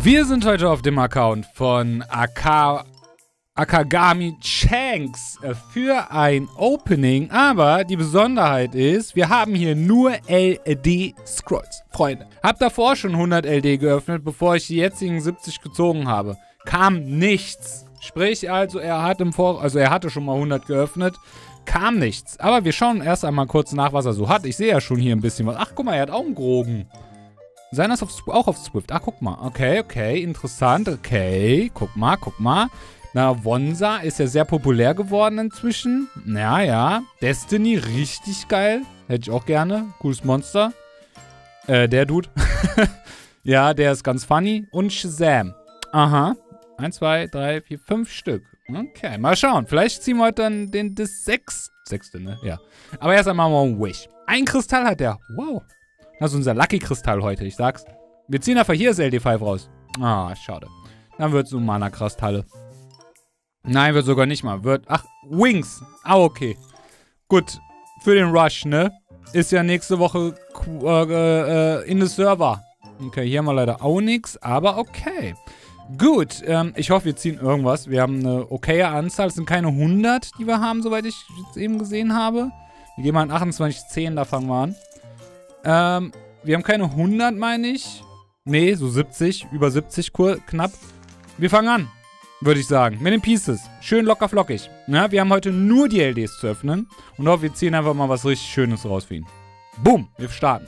Wir sind heute auf dem Account von Akagami Shanks für ein Opening, aber die Besonderheit ist, wir haben hier nur LD-Scrolls. Freunde, hab davor schon 100 LD geöffnet, bevor ich die jetzigen 70 gezogen habe. Kam nichts. Sprich also, er hatte schon mal 100 geöffnet, kam nichts. Aber wir schauen erst einmal kurz nach, was er so hat. Ich sehe ja schon hier ein bisschen was. Ach, guck mal, er hat auch einen Grogen. Seiner ist auch auf Swift. Ach, guck mal. Okay, interessant. Okay, guck mal. Na, Wonsa ist ja sehr populär geworden inzwischen. Ja. Destiny, richtig geil. Hätte ich auch gerne. Cooles Monster. Der Dude. Ja, der ist ganz funny. Und Shazam. Aha. 1, 2, 3, 4, 5 Stück. Okay, mal schauen. Vielleicht ziehen wir heute dann das sechste, ne? Ja. Aber erst einmal mal ein Wish. Ein Kristall hat der. Wow. Das ist unser Lucky-Kristall heute, ich sag's. Wir ziehen einfach hier das LD5 raus. Ah, schade. Dann wird's nur Mana-Kristalle. Nein, wird sogar nicht mal. Ach, Wings. Ah, okay. Gut. Für den Rush, ne? Ist ja nächste Woche in the Server. Okay, hier haben wir leider auch nichts, aber okay. Gut, ich hoffe, wir ziehen irgendwas. Wir haben eine okaye Anzahl. Es sind keine 100, die wir haben, soweit ich jetzt eben gesehen habe. Wir gehen mal in 28,10, da fangen wir an. Wir haben keine 100, meine ich. Nee, so 70, über 70 knapp. Wir fangen an, würde ich sagen. Mit den Pieces. Schön locker flockig. Ja, wir haben heute nur die LDs zu öffnen. Und hoffe, wir ziehen einfach mal was richtig Schönes raus für ihn. Boom, wir starten.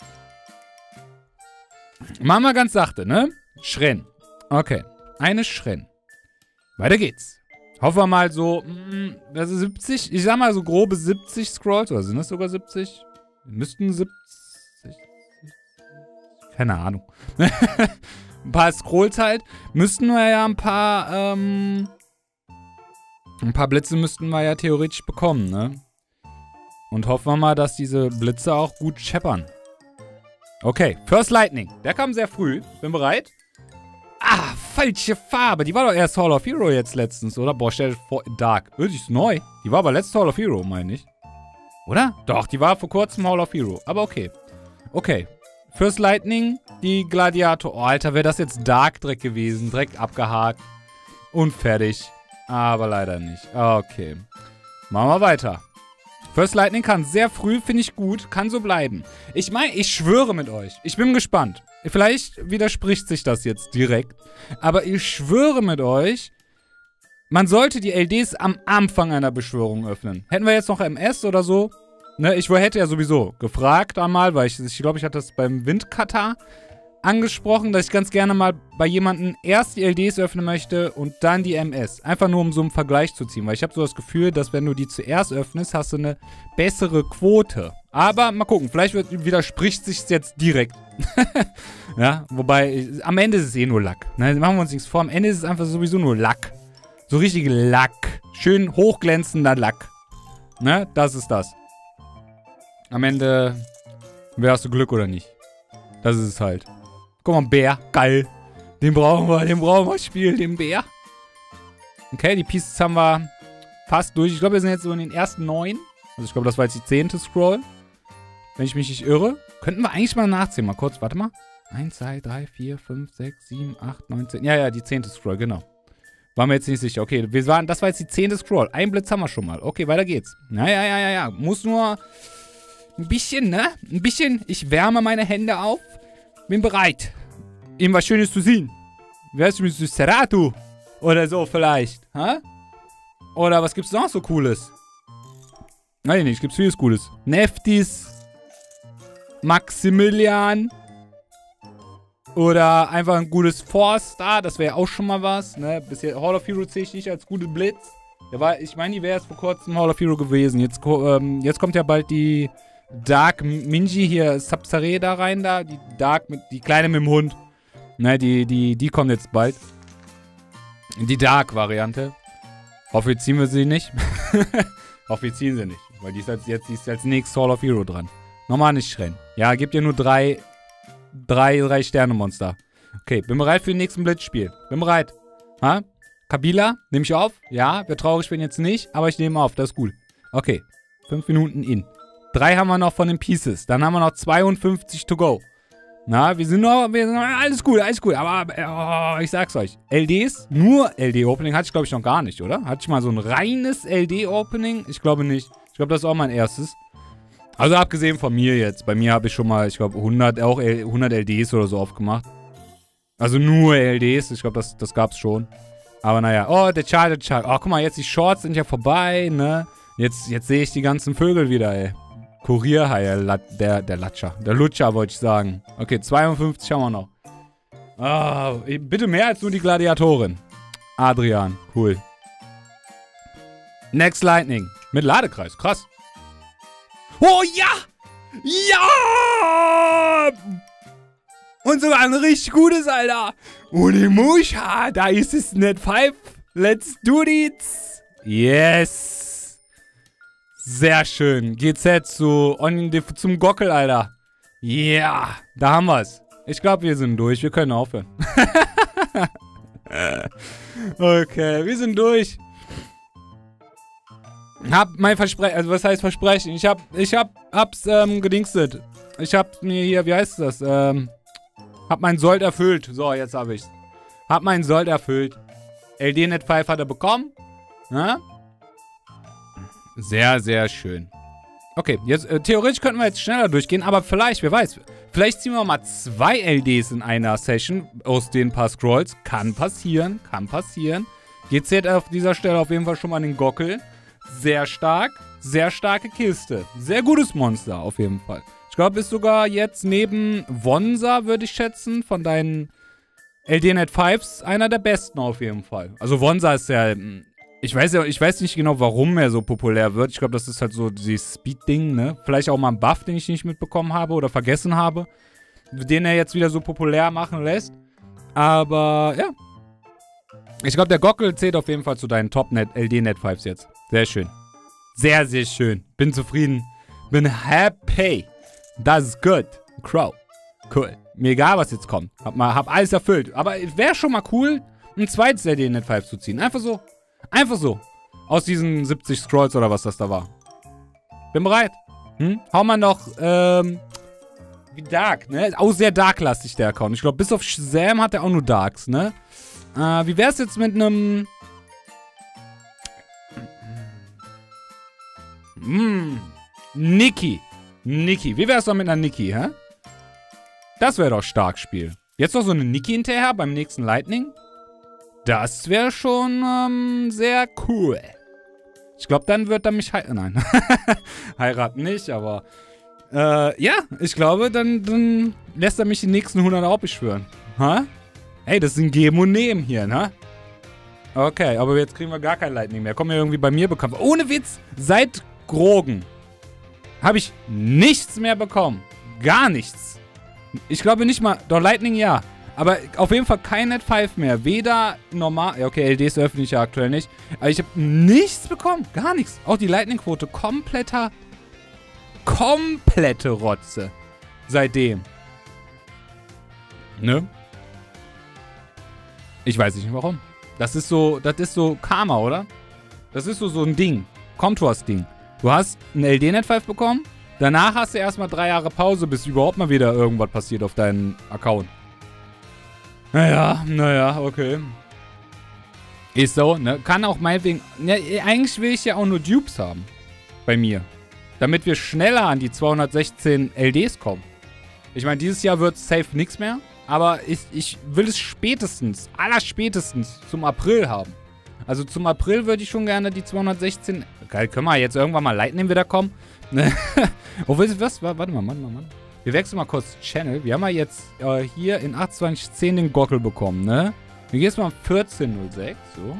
Machen wir ganz sachte, ne? Schrenn. Okay, eine Schrenn. Weiter geht's. Hoffen wir mal so, also 70, ich sag mal so grobe 70 Scrolls, oder sind das sogar 70? Müssten 70, keine Ahnung. Ein paar Scrolls halt. Müssten wir ja ein paar Blitze müssten wir ja theoretisch bekommen, ne? Und hoffen wir mal, dass diese Blitze auch gut scheppern. Okay, First Lightning. Der kam sehr früh. Bin bereit? Ah, falsche Farbe. Die war doch erst Hall of Hero jetzt letztens, oder? Boah, stell dir vor, Dark. Die ist neu. Die war aber letztes Hall of Hero, meine ich. Oder? Doch, die war vor kurzem Hall of Hero. Aber okay. Okay. First Lightning, die Gladiator. Oh, Alter, wäre das jetzt Dark-Dreck gewesen. Direkt abgehakt. Und fertig. Aber leider nicht. Okay. Machen wir weiter. First Lightning kann sehr früh, finde ich gut. Kann so bleiben. Ich meine, ich schwöre mit euch. Ich bin gespannt. Vielleicht widerspricht sich das jetzt direkt. Aber ich schwöre mit euch, man sollte die LDs am Anfang einer Beschwörung öffnen. Hätten wir jetzt noch MS oder so, ne, ich hätte ja sowieso gefragt einmal, weil ich glaube, ich hatte das beim Windkatar angesprochen, dass ich ganz gerne mal bei jemandem erst die LDs öffnen möchte und dann die MS. Einfach nur, um so einen Vergleich zu ziehen, weil ich habe so das Gefühl, dass wenn du die zuerst öffnest, hast du eine bessere Quote. Aber mal gucken, vielleicht widerspricht sich jetzt direkt. Ja, wobei, am Ende ist es eh nur Lack. Ne, machen wir uns nichts vor, am Ende ist es einfach sowieso nur Lack. So richtig Lack. Schön hochglänzender Lack. Ne, das ist das. Am Ende, hast du Glück oder nicht. Das ist es halt. Guck mal, Bär. Geil. Den brauchen wir spielen, den Bär. Okay, die Pieces haben wir fast durch. Ich glaube, wir sind jetzt so in den ersten 9. Also ich glaube, das war jetzt die 10. Scroll. Wenn ich mich nicht irre. Könnten wir eigentlich mal nachzählen. Mal kurz, warte mal. 1, 2, 3, 4, 5, 6, 7, 8, 9, 10. Ja, die 10. Scroll, genau. Waren wir jetzt nicht sicher. Okay, das war jetzt die 10. Scroll. Ein Blitz haben wir schon mal. Okay, weiter geht's. Ja. Muss nur ein bisschen, ne? Ein bisschen. Ich wärme meine Hände auf. Bin bereit. Ihm was Schönes zu sehen. Wer ist mit Seratu? Oder so vielleicht. Hä? Oder was gibt's noch so Cooles? Nein, nicht. Gibt's vieles Cooles. Neftis. Maximilian. Oder einfach ein gutes Four-Star. Das wäre auch schon mal was. Ne? Bisher Hall of Hero sehe ich nicht als gute Blitz. Ich meine, die wäre jetzt vor kurzem Hall of Hero gewesen. Jetzt kommt ja bald die Dark Minji hier, Sapsare da rein, da. Die Kleine mit dem Hund. Ne, die kommt jetzt bald. Die Dark-Variante. Hoffe, jetzt ziehen wir sie nicht. Hoffe, wir ziehen sie nicht. Weil die ist als nächstes Hall of Hero dran. Nochmal nicht schreien. Ja, gibt ja nur drei Sterne-Monster. Okay, bin bereit für den nächsten Blitzspiel. Bin bereit. Ha? Kabila, nehme ich auf? Ja, wäre traurig, wenn jetzt nicht. Aber ich nehme auf, das ist gut. Okay, 5 Minuten in. 3 haben wir noch von den Pieces. Dann haben wir noch 52 to go. Na, wir sind noch alles gut, alles gut. Aber ich sag's euch, LDs, nur LD-Opening hatte ich, glaube ich, noch gar nicht, oder? Hatte ich mal so ein reines LD-Opening? Ich glaube nicht. Ich glaube, das ist auch mein erstes. Also abgesehen von mir jetzt. Bei mir habe ich schon mal, ich glaube, 100 LDs oder so aufgemacht. Also nur LDs. Ich glaube, das gab's schon. Aber naja. Oh, der Child. Oh, guck mal, jetzt die Shorts sind ja vorbei, ne? Jetzt sehe ich die ganzen Vögel wieder, ey. Kurierhai, der Latscher. Der Lutscher, wollte ich sagen. Okay, 52 haben wir noch. Oh, bitte mehr als nur die Gladiatorin. Adrian, cool. Next Lightning. Mit Ladekreis, krass. Oh, ja! Ja! Und sogar ein richtig gutes, Alter. Unimusha, da ist es Net 5. Let's do this. Yes. Sehr schön. GZ zum Gockel, Alter. Yeah. Da haben wir's. Ich glaube, wir sind durch. Wir können aufhören. Okay, wir sind durch. Hab mein Versprechen, also was heißt Versprechen? Hab's gedingstet. Ich hab mir hier, wie heißt das? Hab meinen Sold erfüllt. So, jetzt hab ich's. Hab meinen Sold erfüllt. LD Net 5 hat er bekommen. Na? Sehr, sehr schön. Okay, jetzt theoretisch könnten wir jetzt schneller durchgehen, aber vielleicht, wer weiß, vielleicht ziehen wir mal 2 LDs in einer Session aus den paar Scrolls. Kann passieren, kann passieren. GZ auf dieser Stelle auf jeden Fall schon mal den Gockel. Sehr stark, sehr starke Kiste. Sehr gutes Monster auf jeden Fall. Ich glaube, ist sogar jetzt neben Wonsa, würde ich schätzen, von deinen LD Net 5s einer der besten auf jeden Fall. Also Wonsa ist ja, ich weiß nicht genau, warum er so populär wird. Ich glaube, das ist halt so dieses Speed-Ding, ne? Vielleicht auch mal ein Buff, den ich nicht mitbekommen habe oder vergessen habe, den er jetzt wieder so populär machen lässt. Aber, ja. Ich glaube, der Gockel zählt auf jeden Fall zu deinen Top-LD Net 5s jetzt. Sehr schön. Sehr, sehr schön. Bin zufrieden. Bin happy. Das ist gut. Crow. Cool. Mir egal, was jetzt kommt. Hab alles erfüllt. Aber wäre schon mal cool, ein zweites LD Net 5 zu ziehen. Einfach so. Einfach so. Aus diesen 70 Scrolls oder was das da war. Bin bereit. Hau mal noch, wie Dark, ne? Auch sehr Dark-lastig, der Account. Ich glaube, bis auf Shazam hat er auch nur Darks, ne? Wie wär's jetzt mit einem... Niki. Wie wär's doch mit einer Niki, hä? Das wäre doch stark Spiel. Jetzt noch so eine Niki hinterher beim nächsten Lightning. Das wäre schon sehr cool. Ich glaube, dann wird er mich heiraten. Nein. Heiraten nicht, aber... ja, ich glaube, dann lässt er mich die nächsten 100 auch beschwören. Hä? Hey, das ist ein Geben und Nehmen hier, ne? Okay, aber jetzt kriegen wir gar kein Lightning mehr. Kommen ja irgendwie bei mir bekannt. Ohne Witz, seit Grogen habe ich nichts mehr bekommen. Gar nichts. Ich glaube nicht mal, doch Lightning ja. Aber auf jeden Fall kein Net 5 mehr. Weder normal, ja okay, LDs öffne ich ja aktuell nicht. Aber ich habe nichts bekommen. Gar nichts. Auch die Lightning-Quote komplette Rotze. Seitdem. Ne? Ich weiß nicht warum. Das ist so Karma, oder? Das ist so ein Ding. Contours-Ding. Du hast ein LD Net 5 bekommen. Danach hast du erstmal 3 Jahre Pause, bis überhaupt mal wieder irgendwas passiert auf deinem Account. Naja, okay. Ist so, ne? Kann auch meinetwegen... Ja, eigentlich will ich ja auch nur Dupes haben. Bei mir. Damit wir schneller an die 216 LDs kommen. Ich meine, dieses Jahr wird safe nichts mehr. Aber ich will es spätestens, allerspätestens zum April haben. Also zum April würde ich schon gerne die 216... Geil, können wir jetzt irgendwann mal Lightning wieder kommen? Oh, was? Warte mal. Wir wechseln mal kurz Channel. Wir haben ja jetzt hier in 2810 den Gockel bekommen, ne? Wir gehen jetzt mal 1406, so.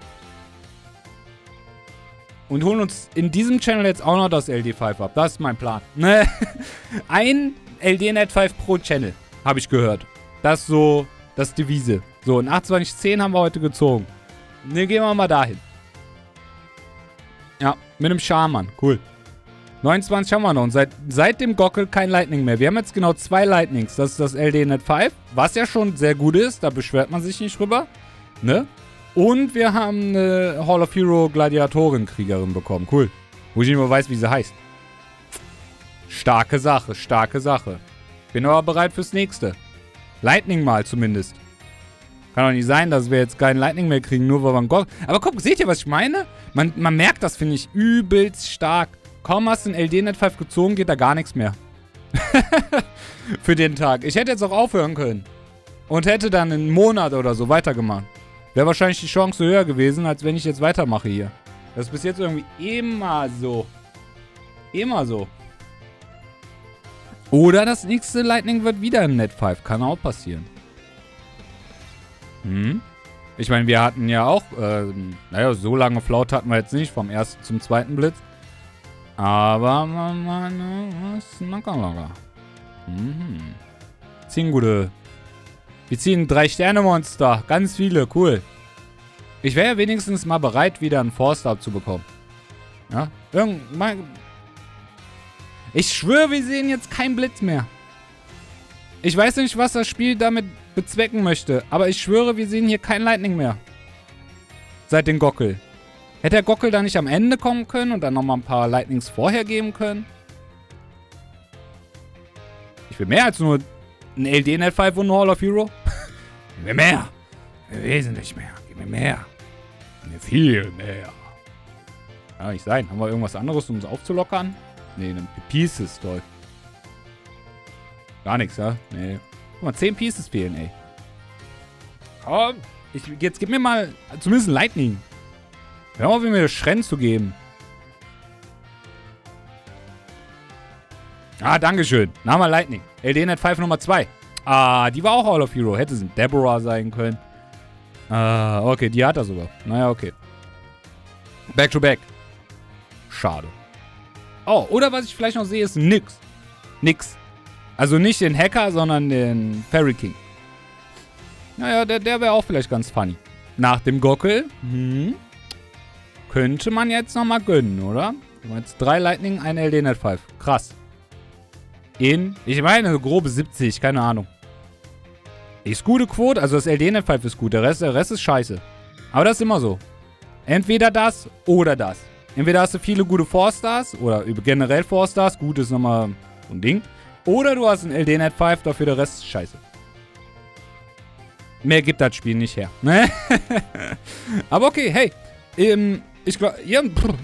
Und holen uns in diesem Channel jetzt auch noch das LD5 ab. Das ist mein Plan. Ein LD Net 5 pro Channel, habe ich gehört. Das ist so das Devise. So, in 2810 haben wir heute gezogen. Ne, gehen wir mal dahin. Ja, mit einem Schaman. Cool. 29 haben wir noch. Und seit dem Gockel kein Lightning mehr. Wir haben jetzt genau 2 Lightnings. Das ist das LD Net 5, was ja schon sehr gut ist. Da beschwert man sich nicht drüber. Ne? Und wir haben eine Hall of Hero Gladiatorin-Kriegerin bekommen. Cool. Wo ich nicht mehr weiß, wie sie heißt. Starke Sache, starke Sache. Bin aber bereit fürs nächste. Lightning mal zumindest. Kann doch nicht sein, dass wir jetzt keinen Lightning mehr kriegen, nur weil wir einen Gockel... Aber guck, seht ihr, was ich meine? Man merkt das, finde ich, übelst stark. Kaum hast du einen LD Net 5 gezogen, geht da gar nichts mehr. Für den Tag. Ich hätte jetzt auch aufhören können. Und hätte dann einen Monat oder so weitergemacht. Wäre wahrscheinlich die Chance höher gewesen, als wenn ich jetzt weitermache hier. Das ist bis jetzt irgendwie immer so. Immer so. Oder das nächste Lightning wird wieder ein Net 5. Kann auch passieren. Ich meine, wir hatten ja auch, naja, so lange Flaute hatten wir jetzt nicht, vom ersten zum zweiten Blitz. Aber, was locker. Ziehen gute. Wir ziehen 3-Sterne-Monster. Ganz viele, cool. Ich wäre ja wenigstens mal bereit, wieder einen Forster abzubekommen. Ja, ich schwöre, wir sehen jetzt keinen Blitz mehr. Ich weiß nicht, was das Spiel damit bezwecken möchte, aber ich schwöre, wir sehen hier kein Lightning mehr. Seit dem Gockel. Hätte der Gockel da nicht am Ende kommen können und dann nochmal ein paar Lightnings vorher geben können? Ich will mehr als nur ein LD Net 5 und ein Hall of Hero. Gib mir mehr. Wesentlich mehr. Gib mir mehr. Gib mir viel mehr. Kann nicht sein. Haben wir irgendwas anderes, um es aufzulockern? Nee, ein Pieces, toll. Gar nichts, ja? Nee. Guck mal, 10 Pieces fehlen, ey. Komm. Jetzt gib mir mal zumindest ein Lightning. Hör mal, wie mir das Schrennen zu geben. Ah, dankeschön. Na mal Lightning. LD Net 5 Nummer 2. Ah, die war auch Hall of Hero. Hätte es ein Deborah sein können. Ah, okay, die hat er sogar. Naja, okay. Back to back. Schade. Oh, oder was ich vielleicht noch sehe, ist nix. Nix. Also nicht den Hacker, sondern den Fairy King. Naja, der wäre auch vielleicht ganz funny. Nach dem Gockel. Könnte man jetzt nochmal gönnen, oder? Jetzt 3 Lightning, ein LD Net 5. Krass. Ich meine, eine grobe 70, keine Ahnung. Ist gute Quote, also das LD Net 5 ist gut, der Rest ist scheiße. Aber das ist immer so. Entweder das oder das. Entweder hast du viele gute 4-Stars oder generell 4-Stars, gut ist nochmal so ein Ding. Oder du hast ein LD Net 5, dafür der Rest ist scheiße. Mehr gibt das Spiel nicht her. Aber okay, hey. Ich glaube, ja.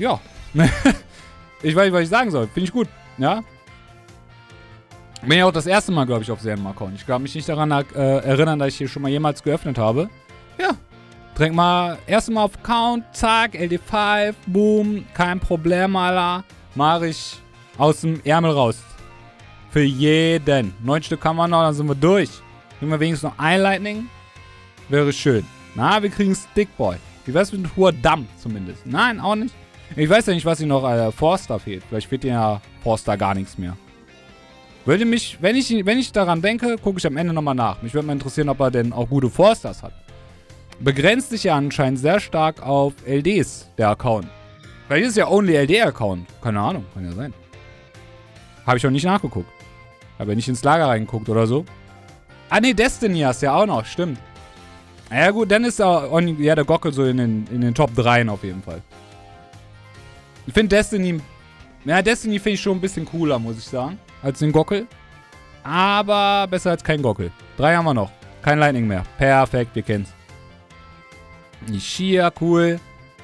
Ich weiß nicht, was ich sagen soll. Finde ich gut, ja. Bin ja auch das erste Mal, glaube ich, auf Serienmarkon. Ich kann mich nicht daran erinnern, dass ich hier schon mal jemals geöffnet habe. Ja. Direkt mal, erste Mal auf Account, zack, LD5, boom, kein Problem, Alter. Mach ich aus dem Ärmel raus. Für jeden. 9 Stück haben wir noch, dann sind wir durch. Kriegen wir wenigstens noch ein Lightning. Wäre schön. Na, wir kriegen Stickboy. Wie wär's mit Hurdam zumindest? Nein, auch nicht. Ich weiß ja nicht, was hier noch Forster fehlt. Vielleicht fehlt ja Forster gar nichts mehr. Würde mich, wenn ich daran denke, gucke ich am Ende nochmal nach. Mich würde mal interessieren, ob er denn auch gute Forsters hat. Begrenzt sich ja anscheinend sehr stark auf LDs, der Account. Vielleicht ist es ja only LD-Account. Keine Ahnung, kann ja sein. Habe ich auch nicht nachgeguckt. Habe ja nicht ins Lager reingeguckt oder so. Ah ne, Destiny hast du ja auch noch, stimmt. Ja gut, dann ist ja der Gockel so in den Top 3 auf jeden Fall. Ich finde Destiny... Ja, Destiny finde ich schon ein bisschen cooler, muss ich sagen. Als den Gockel. Aber besser als kein Gockel. 3 haben wir noch. Kein Lightning mehr. Perfekt, wir kennen's. Nishia, cool.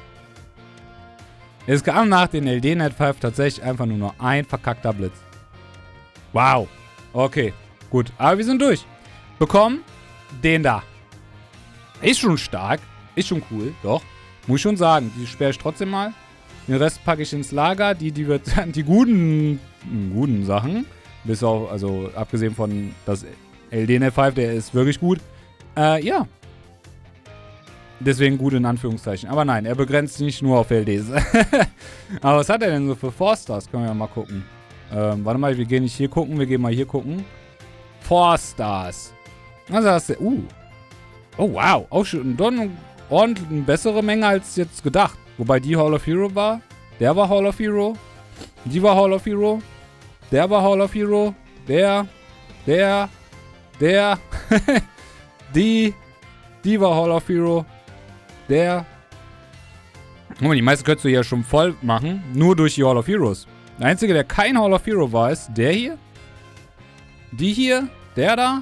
Es kam nach den LD Net 5 tatsächlich einfach nur noch ein verkackter Blitz. Wow. Okay, gut. Aber wir sind durch. Bekommen den da. Ist schon stark. Ist schon cool. Doch. Muss ich schon sagen. Die sperre ich trotzdem mal. Den Rest packe ich ins Lager. Die guten Sachen. Bis auf, also abgesehen von das LD Net 5, der ist wirklich gut. Ja. Deswegen gut in Anführungszeichen. Aber nein, er begrenzt nicht nur auf LDs. Aber was hat er denn so für 4-Stars? Können wir ja mal gucken. Warte mal, wir gehen nicht hier gucken. Wir gehen mal hier gucken. 4-Stars. Also hast du... Oh, wow. Auch schon eine ordentlich bessere Menge als jetzt gedacht. Wobei die Hall of Hero war. Der war Hall of Hero. Die war Hall of Hero. Der war Hall of Hero. Der. Die war Hall of Hero. Der. Guck mal, die meisten könntest du ja schon voll machen. Nur durch die Hall of Heroes. Der einzige, der kein Hall of Hero war, ist der hier. Die hier. Der da.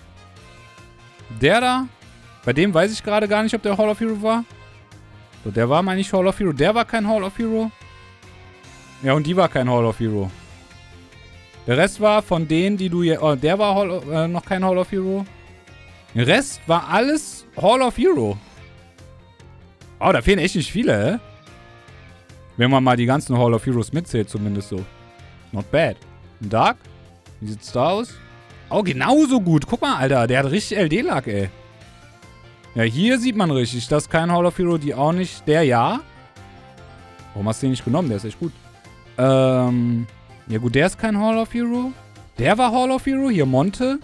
Der da. Bei dem weiß ich gerade gar nicht, ob der Hall of Hero war. So, der war mal nicht Hall of Hero. Der war kein Hall of Hero. Ja, und die war kein Hall of Hero. Der Rest war von denen, die du hier... Oh, der war noch kein Hall of Hero. Der Rest war alles Hall of Hero. Oh, da fehlen echt nicht viele, hä? Wenn man mal die ganzen Hall of Heroes mitzählt, zumindest so. Not bad. Dark? Wie sieht's da aus? Oh, genauso gut. Guck mal, Alter. Der hat richtig LD-Lack, ey. Ja, hier sieht man richtig. Das ist kein Hall of Hero, die auch nicht. Der ja. Warum hast du den nicht genommen? Der ist echt gut. Ja gut, der ist kein Hall of Hero. Der war Hall of Hero. Hier Monte.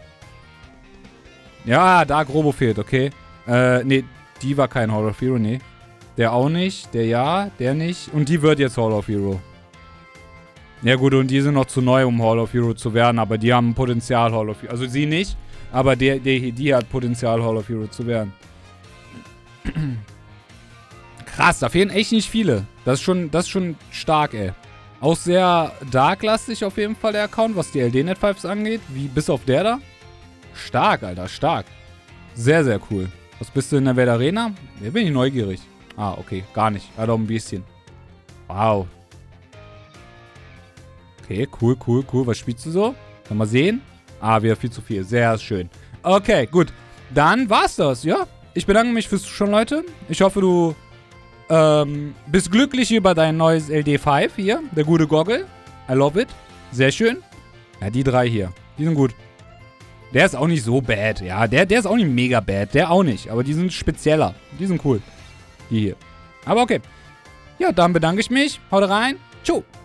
Ja, Dark Robo fehlt, okay. Nee, die war kein Hall of Hero, nee. Der auch nicht. Der ja, der nicht. Und die wird jetzt Hall of Hero. Ja gut, und die sind noch zu neu, um Hall of Hero zu werden. Aber die haben Potenzial, Hall of Hero. Also sie nicht. Aber die hat Potenzial, Hall of Hero zu werden. Krass, da fehlen echt nicht viele. Das ist schon stark, ey. Auch sehr dark-lastig auf jeden Fall, der Account, was die LD-Net-Fives angeht. Wie bis auf der da. Stark, Alter, stark. Sehr, sehr cool. Was bist du in der Welt Arena? Hier bin ich neugierig. Ah, okay, gar nicht. Ja, doch ein bisschen. Wow. Okay, cool, cool, cool. Was spielst du so? Kann man sehen? Ah, wieder viel zu viel. Sehr schön. Okay, gut. Dann war's das, ja? Ich bedanke mich fürs Zuschauen, Leute. Ich hoffe, du bist glücklich über dein neues LD5 hier. Der gute Goggle. I love it. Sehr schön. Ja, die drei hier. Die sind gut. Der ist auch nicht so bad. Ja, der ist auch nicht mega bad. Der auch nicht. Aber die sind spezieller. Die sind cool. Die hier. Aber okay. Ja, dann bedanke ich mich. Haut rein. Ciao.